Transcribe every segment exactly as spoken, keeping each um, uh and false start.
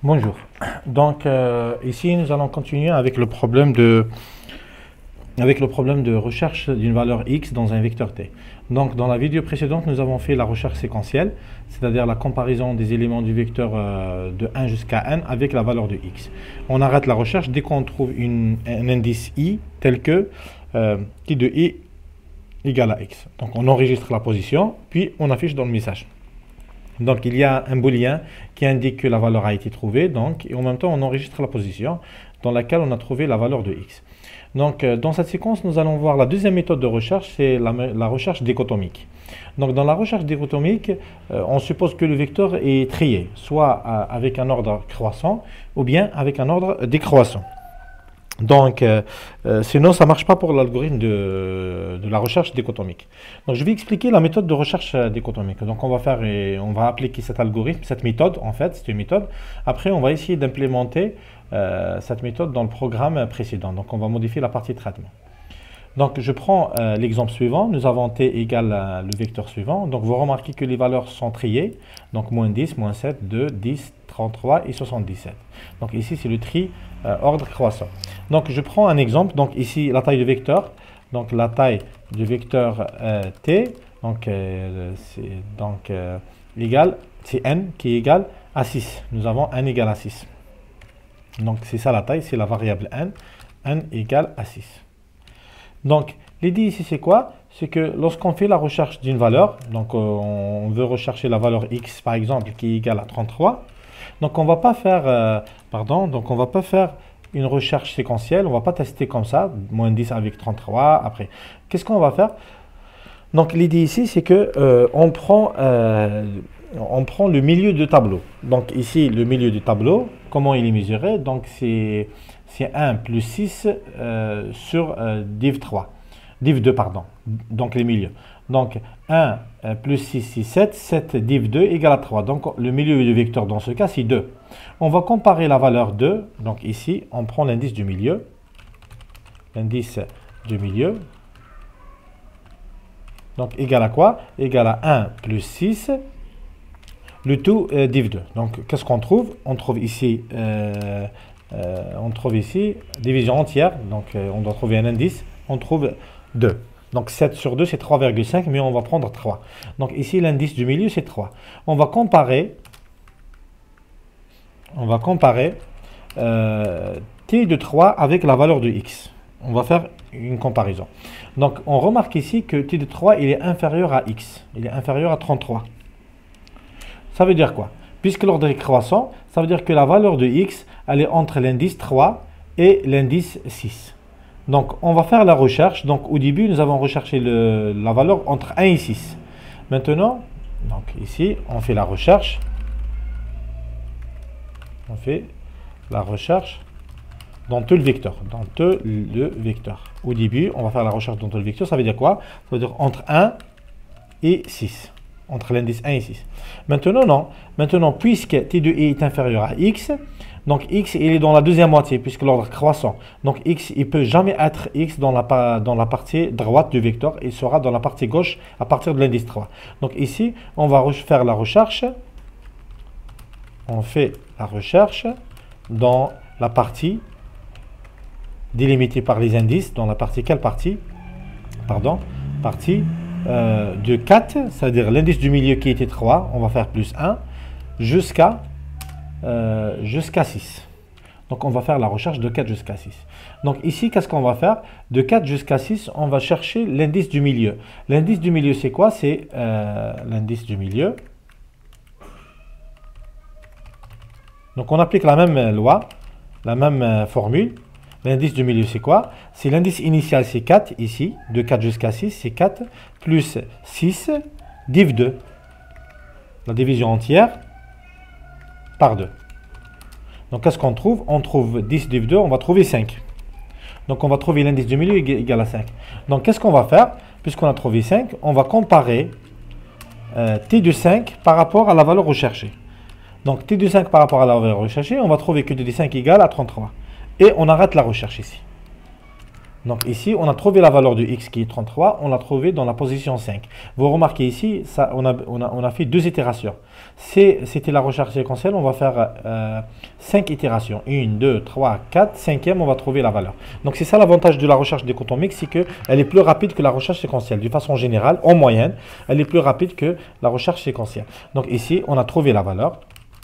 Bonjour. Donc euh, ici nous allons continuer avec le problème de avec le problème de recherche d'une valeur x dans un vecteur t. Donc dans la vidéo précédente nous avons fait la recherche séquentielle, c'est-à-dire la comparaison des éléments du vecteur euh, de un jusqu'à n avec la valeur de x. On arrête la recherche dès qu'on trouve une, un indice i tel que euh, t de i égale à x. Donc on enregistre la position puis on affiche dans le message. Donc il y a un booléen qui indique que la valeur a été trouvée, donc, et en même temps on enregistre la position dans laquelle on a trouvé la valeur de x. Donc euh, dans cette séquence nous allons voir la deuxième méthode de recherche, c'est la, la recherche dichotomique. Donc dans la recherche dichotomique, euh, on suppose que le vecteur est trié, soit euh, avec un ordre croissant ou bien avec un ordre décroissant. Donc, euh, euh, sinon, ça ne marche pas pour l'algorithme de, de la recherche dichotomique. Donc, je vais expliquer la méthode de recherche euh, dichotomique. Donc, on va faire et on va appliquer cet algorithme, cette méthode, en fait, c'est une méthode. Après, on va essayer d'implémenter euh, cette méthode dans le programme précédent. Donc, on va modifier la partie traitement. Donc, je prends euh, l'exemple suivant. Nous avons t égale euh, le vecteur suivant. Donc, vous remarquez que les valeurs sont triées. Donc, moins dix, moins sept, deux, dix, trente-trois et soixante-dix-sept. Donc, ici, c'est le tri euh, ordre croissant. Donc, je prends un exemple. Donc, ici, la taille du vecteur. Donc, la taille du vecteur euh, t. Donc, euh, c'est donc euh, égal, c'est n qui est égal à six. Nous avons n égale à six. Donc, c'est ça la taille, c'est la variable n. n égale à six. Donc, l'idée ici, c'est quoi? C'est que lorsqu'on fait la recherche d'une valeur, donc euh, on veut rechercher la valeur x, par exemple, qui est égale à trente-trois. Donc, on va pas faire, euh, pardon, donc on va pas faire une recherche séquentielle, on va pas tester comme ça, moins dix avec trente-trois, après. Qu'est-ce qu'on va faire? Donc, l'idée ici, c'est que euh, on prend, euh, on prend le milieu du tableau. Donc, ici, le milieu du tableau, comment il est mesuré? Donc, c'est c'est un plus six euh, sur euh, div trois, div deux, pardon, donc les milieux. Donc un euh, plus six, six, sept, sept div deux égale à trois. Donc le milieu du vecteur dans ce cas c'est deux. On va comparer la valeur deux, donc ici on prend l'indice du milieu, l'indice du milieu, donc égal à quoi? Égal à un plus six, le tout euh, div deux. Donc qu'est-ce qu'on trouve? On trouve ici... Euh, Euh, on trouve ici division entière, donc euh, on doit trouver un indice, on trouve deux. Donc sept sur deux c'est trois virgule cinq, mais on va prendre trois. Donc ici l'indice du milieu c'est trois. On va comparer, on va comparer euh, t de trois avec la valeur de x. On va faire une comparaison. Donc on remarque ici que t de trois il est inférieur à x, il est inférieur à trente-trois. Ça veut dire quoi? Puisque l'ordre est croissant, ça veut dire que la valeur de x, elle est entre l'indice trois et l'indice six. Donc, on va faire la recherche. Donc, au début, nous avons recherché le, la valeur entre un et six. Maintenant, donc ici, on fait la recherche. On fait la recherche dans tout le vecteur. Dans tout le vecteur. Au début, on va faire la recherche dans tout le vecteur. Ça veut dire quoi? Ça veut dire entre un et six. Entre l'indice un et six. Maintenant, non. Maintenant, puisque t de i est inférieur à x, donc x il est dans la deuxième moitié, puisque l'ordre croissant. Donc x, il ne peut jamais être x dans la, dans la partie droite du vecteur, il sera dans la partie gauche à partir de l'indice trois. Donc ici, on va faire la recherche. On fait la recherche dans la partie délimitée par les indices. Dans la partie, quelle partie? Pardon, partie Euh, de quatre, c'est-à-dire l'indice du milieu qui était trois, on va faire plus un, jusqu'à euh, jusqu'à six. Donc on va faire la recherche de quatre jusqu'à six. Donc ici, qu'est-ce qu'on va faire? De quatre jusqu'à six, on va chercher l'indice du milieu. L'indice du milieu, c'est quoi? C'est euh, l'indice du milieu. Donc on applique la même loi, la même euh, formule. L'indice du milieu, c'est quoi? C'est l'indice initial, c'est quatre, ici, de quatre jusqu'à six, c'est quatre, plus six, div deux. La division entière par deux. Donc, qu'est-ce qu'on trouve? On trouve dix div deux, on va trouver cinq. Donc, on va trouver l'indice du milieu égal à cinq. Donc, qu'est-ce qu'on va faire? Puisqu'on a trouvé cinq, on va comparer euh, t de cinq par rapport à la valeur recherchée. Donc, t de cinq par rapport à la valeur recherchée, on va trouver que t de cinq égale à trente-trois. Et on arrête la recherche ici. Donc ici, on a trouvé la valeur de x qui est trente-trois, on l'a trouvé dans la position cinq. Vous remarquez ici, ça, on, a, on, a, on a fait deux itérations. C'était la recherche séquentielle, on va faire euh, cinq itérations. une, deux, trois, quatre, cinquième, on va trouver la valeur. Donc c'est ça l'avantage de la recherche dichotomique, c'est qu'elle est plus rapide que la recherche séquentielle. De façon générale, en moyenne, elle est plus rapide que la recherche séquentielle. Donc ici, on a trouvé la valeur.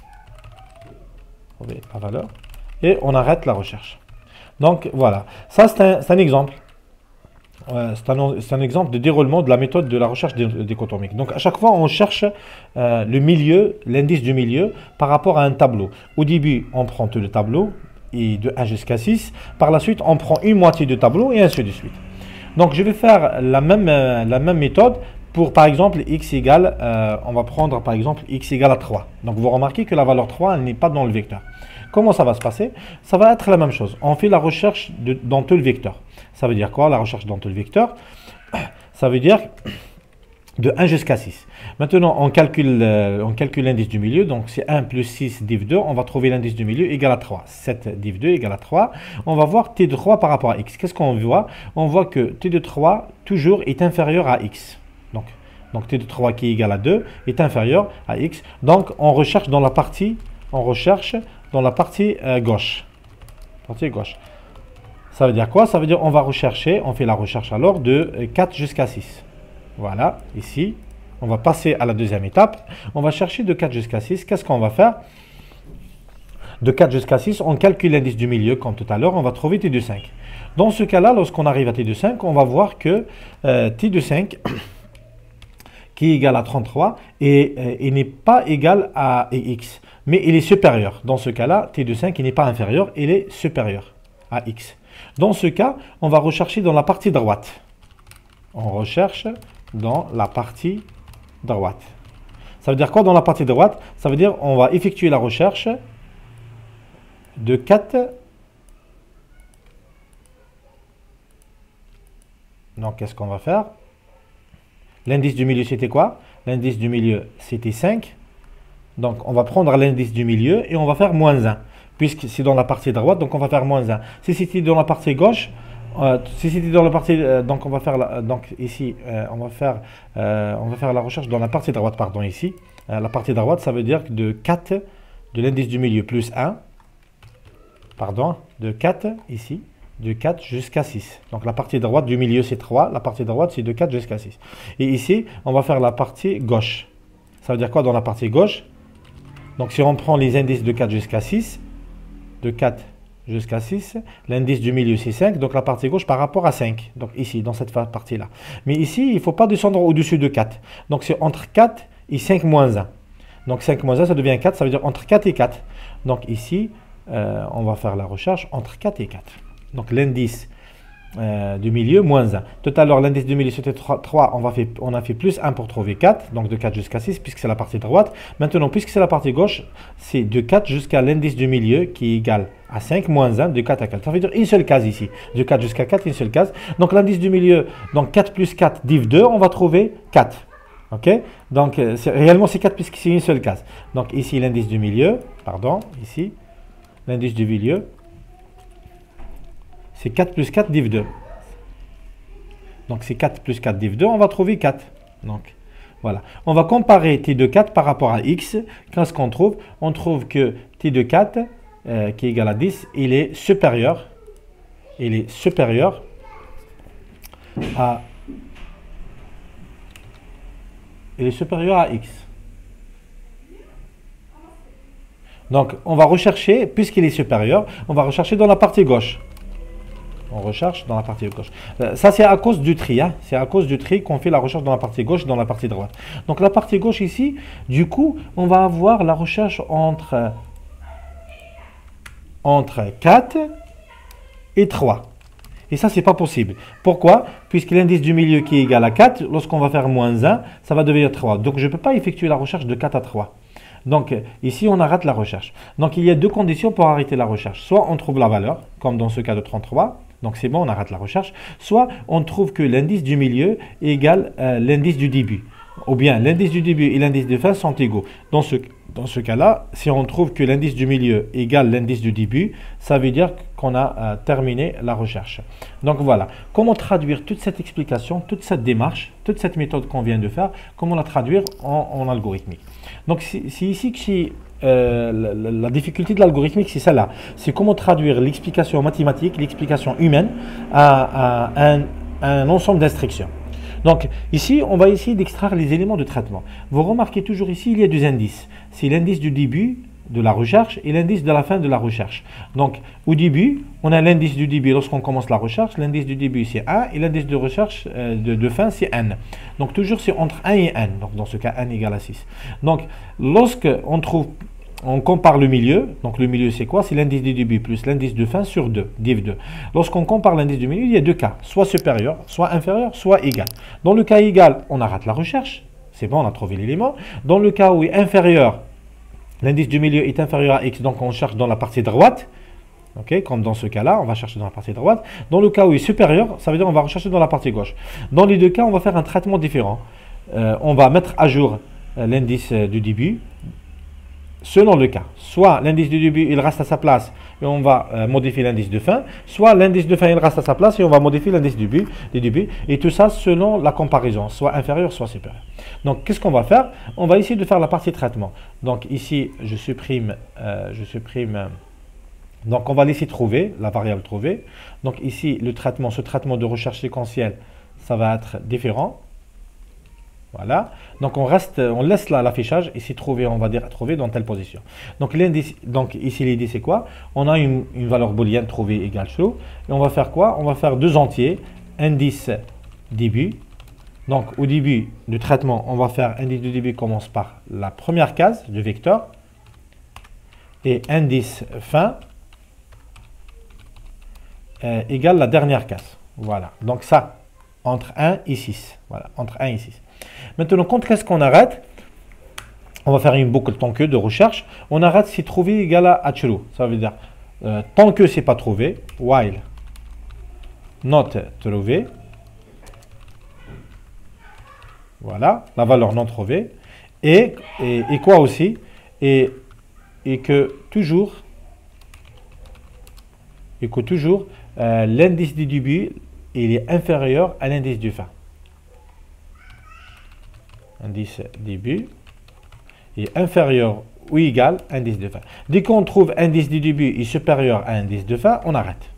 Trouvé la valeur. Et on arrête la recherche. Donc voilà, ça c'est un, un exemple. Euh, c'est un, un exemple de déroulement de la méthode de la recherche dichotomique. Donc à chaque fois, on cherche euh, le milieu, l'indice du milieu par rapport à un tableau. Au début, on prend tout le tableau, et de un jusqu'à six. Par la suite, on prend une moitié du tableau et ainsi de suite. Donc je vais faire la même, euh, la même méthode pour par exemple x égale, euh, on va prendre par exemple x égale à trois. Donc vous remarquez que la valeur trois, elle n'est pas dans le vecteur. Comment ça va se passer? Ça va être la même chose. On fait la recherche de, dans tout le vecteur. Ça veut dire quoi, la recherche dans tout le vecteur? Ça veut dire de un jusqu'à six. Maintenant, on calcule, euh, on calcule l'indice du milieu. Donc, c'est un plus six div deux. On va trouver l'indice du milieu égal à trois. sept div deux égale à trois. On va voir t de trois par rapport à x. Qu'est-ce qu'on voit? On voit que t de trois, toujours, est inférieur à x. Donc, donc, t de trois qui est égal à deux est inférieur à x. Donc, on recherche dans la partie, on recherche dans la partie euh, gauche. Partie gauche. Ça veut dire quoi? Ça veut dire on va rechercher, on fait la recherche alors de quatre jusqu'à six. Voilà, ici. On va passer à la deuxième étape. On va chercher de quatre jusqu'à six. Qu'est-ce qu'on va faire? De quatre jusqu'à six, on calcule l'indice du milieu comme tout à l'heure. On va trouver t de cinq. Dans ce cas-là, lorsqu'on arrive à t de cinq, on va voir que euh, t de cinq qui est égal à trente-trois et, et n'est pas égal à x. Mais il est supérieur. Dans ce cas-là, t de cinq il n'est pas inférieur, il est supérieur à x. Dans ce cas, on va rechercher dans la partie droite. On recherche dans la partie droite. Ça veut dire quoi dans la partie droite? Ça veut dire on va effectuer la recherche de quatre. Donc, qu'est-ce qu'on va faire? L'indice du milieu, c'était quoi? L'indice du milieu, c'était cinq. Donc, on va prendre l'indice du milieu et on va faire moins un. Puisque c'est dans la partie droite, donc on va faire moins un. Si c'était dans la partie gauche, euh, si c'était dans la partie... Euh, donc, on va faire... La, donc, ici, euh, on, va faire, euh, on va faire la recherche dans la partie droite, pardon, ici. Euh, la partie droite, ça veut dire que de quatre, de l'indice du milieu, plus un. Pardon, de quatre, ici. De quatre jusqu'à six. Donc, la partie droite du milieu, c'est trois. La partie droite, c'est de quatre jusqu'à six. Et ici, on va faire la partie gauche. Ça veut dire quoi dans la partie gauche? Donc, si on prend les indices de quatre jusqu'à six, de quatre jusqu'à six, l'indice du milieu, c'est cinq. Donc, la partie gauche par rapport à cinq. Donc, ici, dans cette partie-là. Mais ici, il ne faut pas descendre au-dessus de quatre. Donc, c'est entre quatre et cinq moins un. Donc, cinq moins un, ça devient quatre. Ça veut dire entre quatre et quatre. Donc, ici, euh, on va faire la recherche entre quatre et quatre. Donc, l'indice Euh, du milieu, moins un. Tout à l'heure, l'indice du milieu, c'était trois. On, va fait, on a fait plus un pour trouver quatre. Donc, de quatre jusqu'à six, puisque c'est la partie droite. Maintenant, puisque c'est la partie gauche, c'est de quatre jusqu'à l'indice du milieu, qui est égal à cinq moins un, de quatre à quatre. Ça veut dire une seule case ici. De quatre jusqu'à quatre, une seule case. Donc, l'indice du milieu, donc quatre plus quatre, div deux, on va trouver quatre. OK? Donc, euh, réellement, c'est quatre puisque c'est une seule case. Donc, ici, l'indice du milieu, pardon, ici, l'indice du milieu, c'est quatre plus quatre div deux. Donc, c'est quatre plus quatre div deux, on va trouver quatre. Donc, voilà. On va comparer t de quatre par rapport à x. Qu'est-ce qu'on trouve? On trouve que t de quatre, euh, qui est égal à dix, il est supérieur. Il est supérieur à... Il est supérieur à x. Donc, on va rechercher, puisqu'il est supérieur, on va rechercher dans la partie gauche. On recherche dans la partie gauche. Euh, ça, c'est à cause du tri. Hein. C'est à cause du tri qu'on fait la recherche dans la partie gauche et dans la partie droite. Donc, la partie gauche ici, du coup, on va avoir la recherche entre, entre quatre et trois. Et ça, c'est pas possible. Pourquoi? Puisque l'indice du milieu qui est égal à quatre, lorsqu'on va faire moins un, ça va devenir trois. Donc, je ne peux pas effectuer la recherche de quatre à trois. Donc, ici, on arrête la recherche. Donc, il y a deux conditions pour arrêter la recherche. Soit on trouve la valeur, comme dans ce cas de trente-trois. Donc, c'est bon, on arrête la recherche. Soit on trouve que l'indice du milieu est égal à l'indice du début. ou bien l'indice du début et l'indice de fin sont égaux. Dans ce, dans ce cas-là, si on trouve que l'indice du milieu égale l'indice du début, ça veut dire qu'on a euh, terminé la recherche. Donc voilà, comment traduire toute cette explication, toute cette démarche, toute cette méthode qu'on vient de faire, comment la traduire en, en algorithmique. Donc c'est ici que c'est euh, la, la difficulté de l'algorithmique, c'est celle-là. C'est comment traduire l'explication mathématique, l'explication humaine à, à un, à un ensemble d'instructions. Donc ici, on va essayer d'extraire les éléments de traitement. Vous remarquez toujours ici, il y a deux indices. C'est l'indice du début de la recherche et l'indice de la fin de la recherche. Donc au début, on a l'indice du début lorsqu'on commence la recherche. L'indice du début c'est un et l'indice de recherche euh, de, de fin c'est n. Donc toujours c'est entre un et n. Donc dans ce cas, n égale à six. Donc lorsque on trouve, on compare le milieu, donc le milieu c'est quoi? C'est l'indice du début plus l'indice de fin sur deux, div deux. Lorsqu'on compare l'indice du milieu, il y a deux cas, soit supérieur, soit inférieur, soit égal. Dans le cas égal, on arrête la recherche, c'est bon, on a trouvé l'élément. Dans le cas où est inférieur, l'indice du milieu est inférieur à x, donc on cherche dans la partie droite, okay, comme dans ce cas-là, on va chercher dans la partie droite. Dans le cas où il est supérieur, ça veut dire on va rechercher dans la partie gauche. Dans les deux cas, on va faire un traitement différent. Euh, on va mettre à jour euh, l'indice euh, du début, selon le cas. Soit l'indice du début, il reste à sa place et on va euh, modifier l'indice de fin. Soit l'indice de fin, il reste à sa place et on va modifier l'indice du début, du début. Et tout ça selon la comparaison, soit inférieur, soit supérieur. Donc, qu'est-ce qu'on va faire? On va essayer de faire la partie traitement. Donc, ici, je supprime, euh, je supprime. Euh, donc, on va laisser trouver, la variable trouver. Donc, ici, le traitement, ce traitement de recherche séquentielle, ça va être différent. Voilà, donc on reste, on laisse là l'affichage, ici trouver, on va dire trouver dans telle position. Donc l'indice, donc ici l'idée c'est quoi? On a une, une valeur booléenne trouver égale true, et on va faire quoi? On va faire deux entiers, indice début. Donc au début du traitement, on va faire indice du début commence par la première case du vecteur, et indice fin euh, égale la dernière case. Voilà, donc ça entre un et six. Voilà, entre un et six. Maintenant, quand est-ce qu'on arrête? On va faire une boucle tant que de recherche. On arrête si trouvé égale à true. Ça veut dire, euh, tant que c'est pas trouvé, while not trouvé. Voilà, la valeur non trouvée. Et, et, et quoi aussi? Et, et que toujours, et que toujours euh, l'indice du début il est inférieur à l'indice du fin. Indice début est inférieur ou égal à indice de fin. Dès qu'on trouve indice du début est supérieur à indice de fin, on arrête.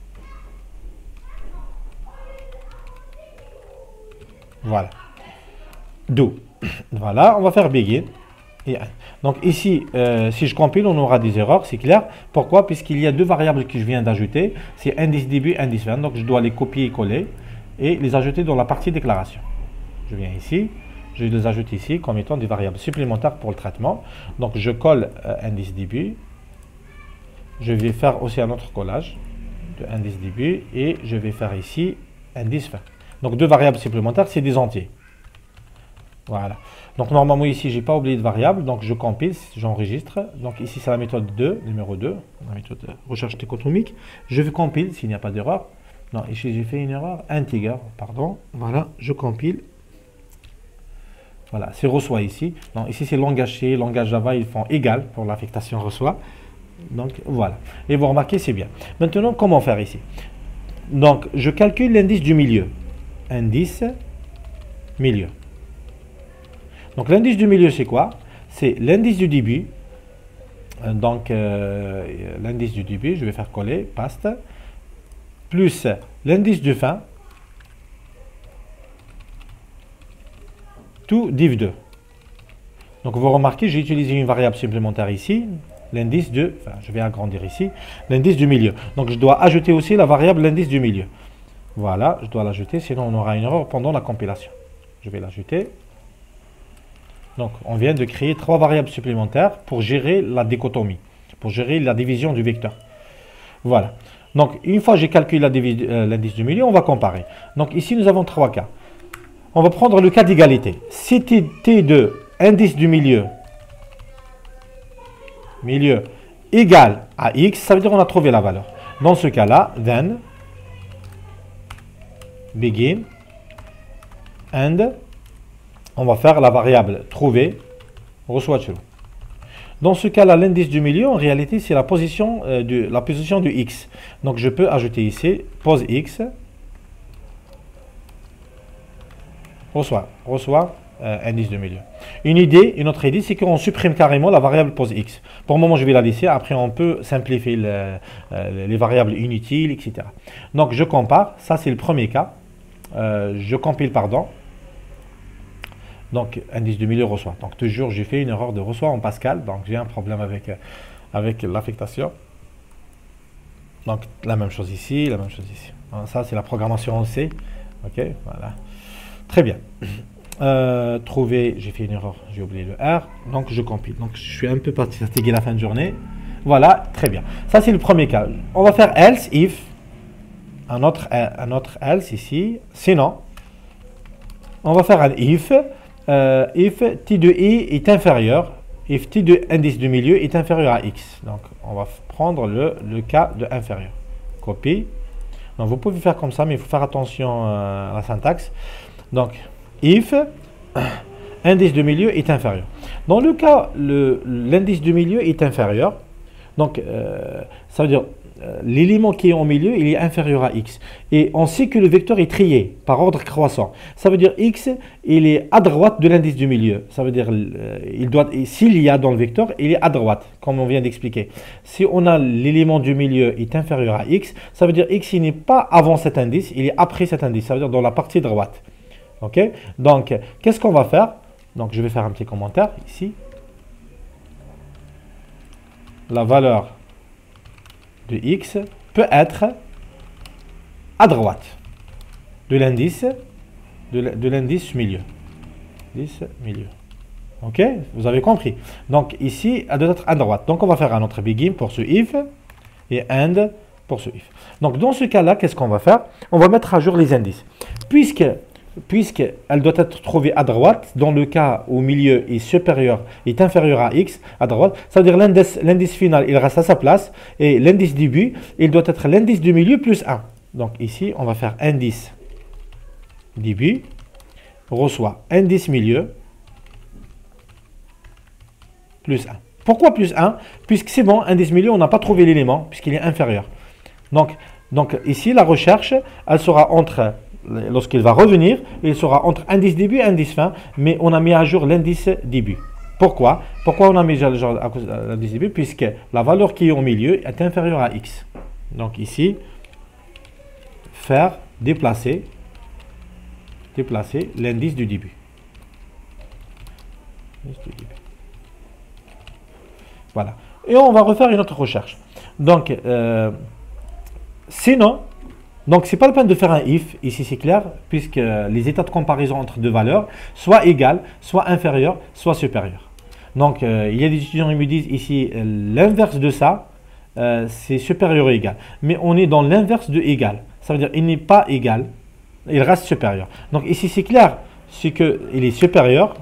Voilà. Do. Voilà, on va faire begin. Et un. Donc ici, euh, si je compile, on aura des erreurs, c'est clair. Pourquoi? Puisqu'il y a deux variables que je viens d'ajouter. C'est indice début, indice fin. Donc je dois les copier et coller et les ajouter dans la partie déclaration. Je viens ici. Je les ajoute ici comme étant des variables supplémentaires pour le traitement. Donc je colle euh, indice début. Je vais faire aussi un autre collage de indice début et je vais faire ici indice fin. Donc deux variables supplémentaires, c'est des entiers. Voilà. Donc normalement ici, je n'ai pas oublié de variable. Donc je compile, j'enregistre. Donc ici, c'est la méthode deux, numéro deux, la méthode de recherche dichotomique. Je vais compile s'il n'y a pas d'erreur. Non, ici j'ai fait une erreur. Integer, pardon. Voilà, je compile. Voilà, c'est reçoit ici. Donc ici c'est langage C, langage Java, ils font égal pour l'affectation reçoit. Donc voilà. Et vous remarquez, c'est bien. Maintenant, comment faire ici? Donc je calcule l'indice du milieu. Indice milieu. Donc l'indice du milieu c'est quoi? C'est l'indice du début. Donc euh, l'indice du début, je vais faire coller, paste, plus l'indice de fin. Tout div deux. Donc vous remarquez, j'ai utilisé une variable supplémentaire ici, l'indice de, enfin je vais agrandir ici, l'indice du milieu. Donc je dois ajouter aussi la variable l'indice du milieu. Voilà, je dois l'ajouter, sinon on aura une erreur pendant la compilation. Je vais l'ajouter. Donc on vient de créer trois variables supplémentaires pour gérer la dichotomie, pour gérer la division du vecteur. Voilà. Donc une fois que j'ai calculé l'indice euh, du milieu, on va comparer. Donc ici nous avons trois cas. On va prendre le cas d'égalité. Si T deux, indice du milieu, milieu égal à X, ça veut dire qu'on a trouvé la valeur. Dans ce cas-là, then, begin, and, on va faire la variable trouver reçoit true. Dans ce cas-là, l'indice du milieu, en réalité, c'est la position euh, de la position du x. Donc, je peux ajouter ici pose x reçoit reçoit euh, indice de milieu. Une idée, une autre idée, c'est qu'on supprime carrément la variable pose x. Pour le moment, je vais la laisser. Après, on peut simplifier le, euh, les variables inutiles, et cetera. Donc, je compare. Ça, c'est le premier cas. Euh, je compile, pardon. Donc, indice de milieu reçoit. Donc, toujours, j'ai fait une erreur de reçoit en Pascal. Donc, j'ai un problème avec, avec l'affectation. Donc, la même chose ici, la même chose ici. Ça, c'est la programmation en C. OK, voilà. Très bien. Euh, trouver, j'ai fait une erreur, j'ai oublié le R. Donc, je compile. Donc, je suis un peu fatigué la fin de journée. Voilà, très bien. Ça, c'est le premier cas. On va faire else if. Un autre, un autre else ici. Sinon, on va faire un if. Euh, if T de I est inférieur, if T de indice du milieu est inférieur à X. Donc, on va prendre le, le cas de inférieur. Copie. Donc, vous pouvez faire comme ça, mais il faut faire attention euh, à la syntaxe. Donc, if indice de milieu est inférieur. Dans le cas, l'indice du milieu est inférieur. Donc, euh, ça veut dire l'élément qui est au milieu, il est inférieur à x. Et on sait que le vecteur est trié par ordre croissant. Ça veut dire x, il est à droite de l'indice du milieu. Ça veut dire, euh, il doit, s'il y a dans le vecteur, il est à droite, comme on vient d'expliquer. Si on a l'élément du milieu est inférieur à x, ça veut dire x, il n'est pas avant cet indice, il est après cet indice. Ça veut dire dans la partie droite. Ok? Donc, qu'est-ce qu'on va faire? Donc, je vais faire un petit commentaire ici. La valeur de x peut être à droite de l'indice de l'indice milieu. Indice milieu. Ok? Vous avez compris. Donc ici, elle doit être à droite. Donc on va faire un autre begin pour ce if et end pour ce if. Donc dans ce cas-là, qu'est-ce qu'on va faire? On va mettre à jour les indices. Puisque puisqu'elle doit être trouvée à droite, dans le cas où milieu est supérieur, est inférieur à x, à droite, ça veut dire l'indice final, il reste à sa place, et l'indice début, il doit être l'indice du milieu plus un. Donc ici, on va faire indice début, reçoit indice milieu, plus un. Pourquoi plus un? Puisque c'est bon, indice milieu, on n'a pas trouvé l'élément, puisqu'il est inférieur. Donc, donc ici, la recherche, elle sera entre... Lorsqu'il va revenir, il sera entre indice début et indice fin, mais on a mis à jour l'indice début. Pourquoi? Pourquoi on a mis à jour l'indice début? Puisque la valeur qui est au milieu est inférieure à x. Donc ici, faire déplacer, déplacer l'indice du début. Voilà. Et on va refaire une autre recherche. Donc, euh, sinon, donc, ce n'est pas la peine de faire un if, ici c'est clair, puisque les états de comparaison entre deux valeurs, soit égales, soit inférieures, soit supérieures. Donc, euh, il y a des étudiants qui me disent ici, euh, l'inverse de ça, euh, c'est supérieur ou égal. Mais on est dans l'inverse de égal. Ça veut dire qu'il n'est pas égal, il reste supérieur. Donc, ici c'est clair, c'est qu'il est supérieur.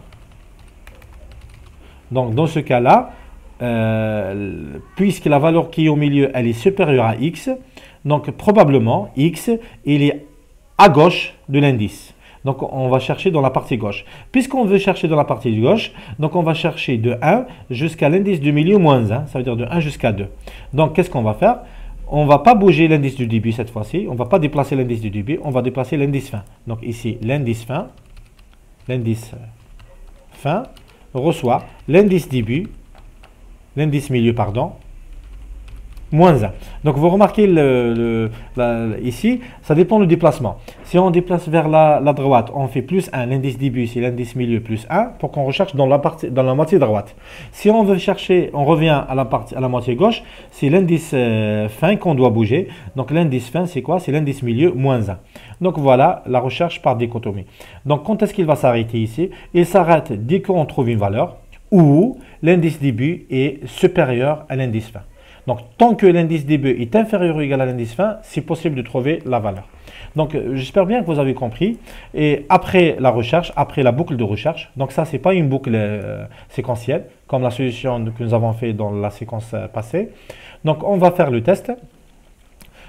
Donc, dans ce cas-là, euh, puisque la valeur qui est au milieu, elle est supérieure à x, donc probablement x, il est à gauche de l'indice. Donc on va chercher dans la partie gauche. Puisqu'on veut chercher dans la partie gauche, donc on va chercher de un jusqu'à l'indice du milieu moins un. Ça veut dire de un jusqu'à deux. Donc qu'est-ce qu'on va faire? On ne va pas bouger l'indice du début cette fois-ci. On ne va pas déplacer l'indice du début. On va déplacer l'indice fin. Donc ici, l'indice fin, l'indice fin reçoit l'indice début, l'indice milieu, pardon, moins un. Donc vous remarquez le, le, la, ici, ça dépend du déplacement. Si on déplace vers la, la droite, on fait plus un, l'indice début, c'est l'indice milieu plus un, pour qu'on recherche dans la, partie, dans la moitié droite. Si on veut chercher, on revient à la, partie, à la moitié gauche, c'est l'indice euh, fin qu'on doit bouger. Donc l'indice fin, c'est quoi? C'est l'indice milieu moins un. Donc voilà la recherche par dichotomie. Donc quand est-ce qu'il va s'arrêter ici? Il s'arrête dès qu'on trouve une valeur où l'indice début est supérieur à l'indice fin. Donc, tant que l'indice début est inférieur ou égal à l'indice fin, c'est possible de trouver la valeur. Donc, j'espère bien que vous avez compris. Et après la recherche, après la boucle de recherche, donc ça, ce n'est pas une boucle euh, séquentielle, comme la solution que nous avons fait dans la séquence passée. Donc, on va faire le test.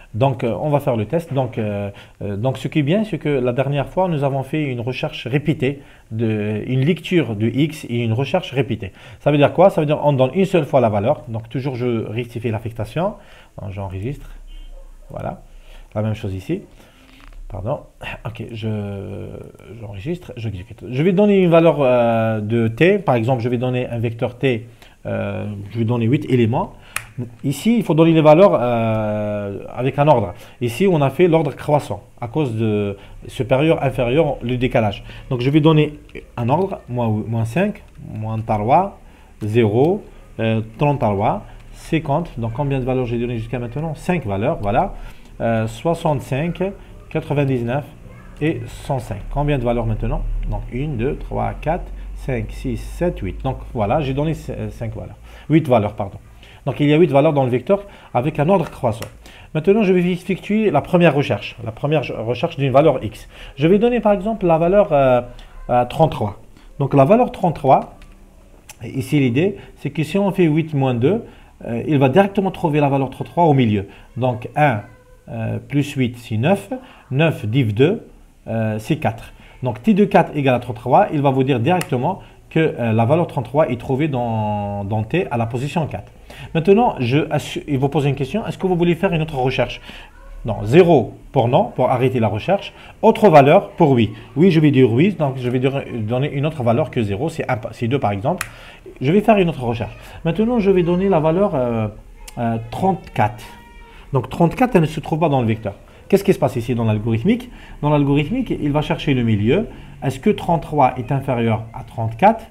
Donc, euh, on va faire le test. Donc, euh, euh, donc, ce qui est bien, c'est que la dernière fois, nous avons fait une recherche répétée, de, une lecture de x et une recherche répétée. Ça veut dire quoi? Ça veut dire qu'on donne une seule fois la valeur. Donc, toujours, je rectifie l'affectation. J'enregistre. Voilà. La même chose ici. Pardon. Ok, je, j'enregistre, j'exécute. Je vais donner une valeur euh, de t. Par exemple, je vais donner un vecteur t. Euh, je vais donner huit éléments. Ici, il faut donner les valeurs euh, avec un ordre. Ici, on a fait l'ordre croissant à cause de supérieur, inférieur, le décalage. Donc, je vais donner un ordre, moins cinq, moins trois, zéro, euh, trente-trois, cinquante. Donc, combien de valeurs j'ai donné jusqu'à maintenant? cinq valeurs, voilà. Euh, soixante-cinq, quatre-vingt-dix-neuf et cent cinq. Combien de valeurs maintenant? Donc, un, deux, trois, quatre, cinq, six, sept, huit. Donc, voilà, j'ai donné cinq valeurs. huit valeurs, pardon. Donc, il y a huit valeurs dans le vecteur avec un ordre croissant. Maintenant, je vais effectuer la première recherche, la première recherche d'une valeur x. Je vais donner par exemple la valeur euh, euh, trente-trois. Donc, la valeur trente-trois, ici l'idée, c'est que si on fait huit moins deux, euh, il va directement trouver la valeur trente-trois au milieu. Donc, un euh, plus huit, c'est neuf. neuf div deux, euh, c'est quatre. Donc, t de quatre égale à trente-trois, il va vous dire directement que euh, la valeur trente-trois est trouvée dans, dans t à la position quatre. Maintenant, je, il vous pose une question, est-ce que vous voulez faire une autre recherche? Non, zéro pour non, pour arrêter la recherche. Autre valeur pour oui. Oui, je vais dire oui, donc je vais dire, donner une autre valeur que zéro, c'est deux par exemple. Je vais faire une autre recherche. Maintenant, je vais donner la valeur euh, euh, trente-quatre. Donc trente-quatre, elle ne se trouve pas dans le vecteur. Qu'est-ce qui se passe ici dans l'algorithmique? Dans l'algorithmique, il va chercher le milieu. Est-ce que trente-trois est inférieur à trente-quatre?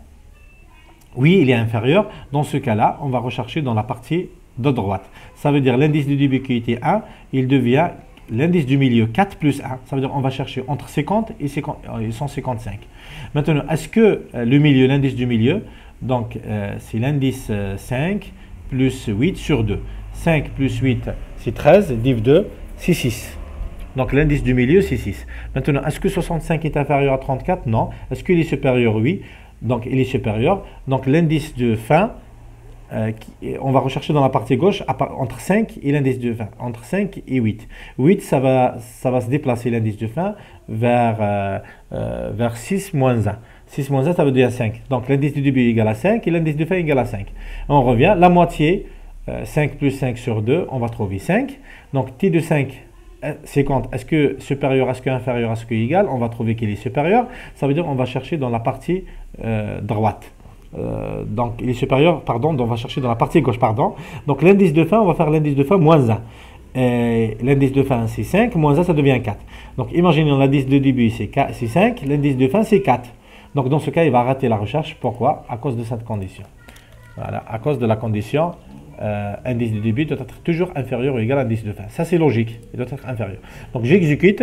Oui, il est inférieur. Dans ce cas-là, on va rechercher dans la partie de droite. Ça veut dire l'indice du début qui était un, il devient l'indice du milieu quatre plus un. Ça veut dire qu'on va chercher entre cinquante et cent cinquante-cinq. Maintenant, est-ce que euh, le milieu, l'indice du milieu, donc euh, c'est l'indice euh, cinq plus huit sur deux. cinq plus huit, c'est treize, div deux, c'est six. Donc l'indice du milieu, c'est six. Maintenant, est-ce que soixante-cinq est inférieur à trente-quatre? Non. Est-ce qu'il est supérieur? Oui. Donc il est supérieur. Donc l'indice de fin, euh, qui, on va rechercher dans la partie gauche entre cinq et l'indice de fin. Entre cinq et huit. huit, ça va, ça va se déplacer l'indice de fin vers, euh, euh, vers six moins un. six moins un, ça veut dire cinq. Donc l'indice du début est égal à cinq et l'indice de fin est égal à cinq. On revient, la moitié, euh, cinq plus cinq sur deux, on va trouver cinq. Donc t de cinq, cinquante, est-ce que supérieur, est-ce que inférieur, est-ce que égal? On va trouver qu'il est supérieur. Ça veut dire qu'on va chercher dans la partie euh, droite. Euh, donc il est supérieur, pardon, donc on va chercher dans la partie gauche, pardon. Donc l'indice de fin, on va faire l'indice de fin moins un. L'indice de fin c'est cinq, moins un ça devient quatre. Donc imaginez l'indice de début c'est cinq, l'indice de fin c'est quatre. Donc dans ce cas il va rater la recherche. Pourquoi? À cause de cette condition. Voilà, à cause de la condition. Euh, indice de début doit être toujours inférieur ou égal à l'indice de fin. Ça, c'est logique. Il doit être inférieur. Donc, j'exécute.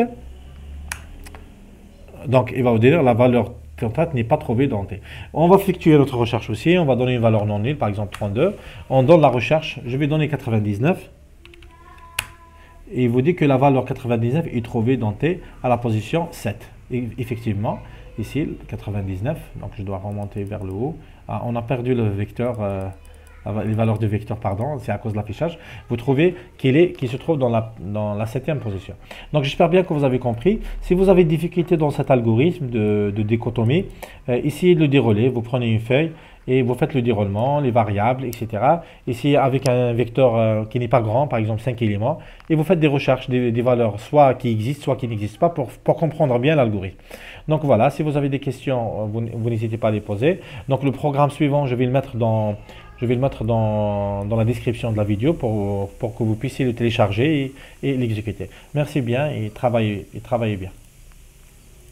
Donc, il va vous dire la valeur trente-quatre n'est pas trouvée dans T. On va effectuer notre recherche aussi. On va donner une valeur non nulle, par exemple trente-deux. On donne la recherche. Je vais donner quatre-vingt-dix-neuf. Et il vous dit que la valeur quatre-vingt-dix-neuf est trouvée dans T à la position sept. Et effectivement, ici, quatre-vingt-dix-neuf. Donc, je dois remonter vers le haut. Ah, on a perdu le vecteur. Euh, les valeurs de vecteur, pardon, c'est à cause de l'affichage, vous trouvez qu'il est, qu'il se trouve dans la, dans la septième position. Donc j'espère bien que vous avez compris. Si vous avez des difficultés dans cet algorithme de, de dichotomie, euh, essayez de le dérouler, vous prenez une feuille et vous faites le déroulement, les variables, et cetera. Ici avec un vecteur euh, qui n'est pas grand, par exemple cinq éléments, et vous faites des recherches des, des valeurs soit qui existent, soit qui n'existent pas pour, pour comprendre bien l'algorithme. Donc voilà, si vous avez des questions, vous, vous n'hésitez pas à les poser. Donc le programme suivant, je vais le mettre dans... Je vais le mettre dans, dans la description de la vidéo pour, pour que vous puissiez le télécharger et, et l'exécuter. Merci bien et travaillez, et travaillez bien.